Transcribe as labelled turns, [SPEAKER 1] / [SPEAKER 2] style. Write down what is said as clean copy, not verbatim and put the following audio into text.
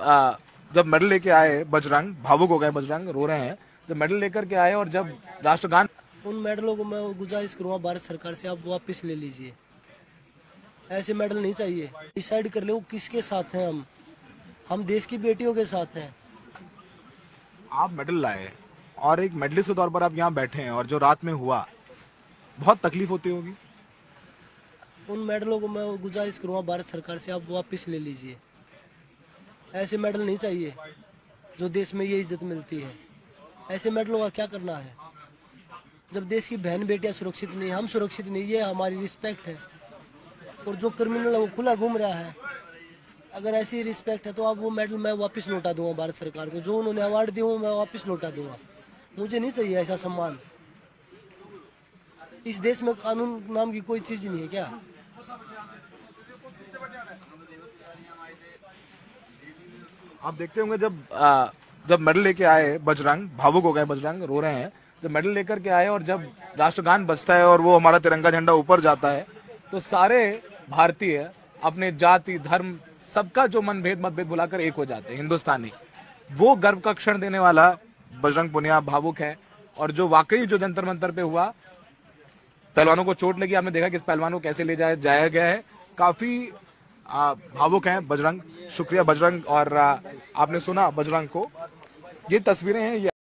[SPEAKER 1] जब मेडल लेके आए बजरंग, भावुक हो गए बजरंग, रो रहे हैं। जब मेडल लेकर के आए और जब राष्ट्रगान,
[SPEAKER 2] उन मेडलों को मैं गुजारिश करूंगा भारत सरकार से, आप वापस ले लीजिए। ऐसे मेडल नहीं चाहिए। डिसाइड कर ले वो किसके साथ हैं। हम देश की बेटियों के साथ हैं।
[SPEAKER 1] आप मेडल लाए और एक मेडलिस्ट के तौर पर आप यहाँ बैठे हैं और जो रात में हुआ, बहुत तकलीफ होती होगी।
[SPEAKER 2] उन मेडलों को मैं गुजारिश करूंगा भारत सरकार से, आप वापस ले लीजिए। ऐसे मेडल नहीं चाहिए जो देश में ये इज्जत मिलती है। ऐसे मेडलों का क्या करना है जब देश की बहन बेटियां सुरक्षित नहीं, हम सुरक्षित नहीं, ये हमारी रिस्पेक्ट है। और जो क्रिमिनल है वो खुला घूम रहा है। अगर ऐसी रिस्पेक्ट है तो आप वो मेडल मैं वापस लौटा दूंगा भारत सरकार को। जो उन्होंने अवार्ड दिया वो मैं वापस लौटा दूंगा। मुझे नहीं चाहिए ऐसा सम्मान। इस देश में कानून नाम की कोई चीज नहीं है क्या?
[SPEAKER 1] आप देखते होंगे जब मेडल लेके आए बजरंग, भावुक हो गए बजरंग, रो रहे हैं। जब मेडल लेकर के आए और जब राष्ट्रगान बजता है और वो हमारा तिरंगा झंडा ऊपर जाता है, तो सारे भारतीय अपने जाति धर्म सबका जो मतभेद भुलाकर एक हो जाते हैं। हिंदुस्तानी, वो गर्व का क्षण देने वाला बजरंग पुनिया भावुक है। और जो वाकई जो जंतर मंतर पे हुआ, पहलवानों को चोट लगी, आपने देखा कि इस पहलवान को कैसे ले जाया गया है। काफी भावुक हैं बजरंग। शुक्रिया बजरंग। और आपने सुना बजरंग को। ये तस्वीरें हैं।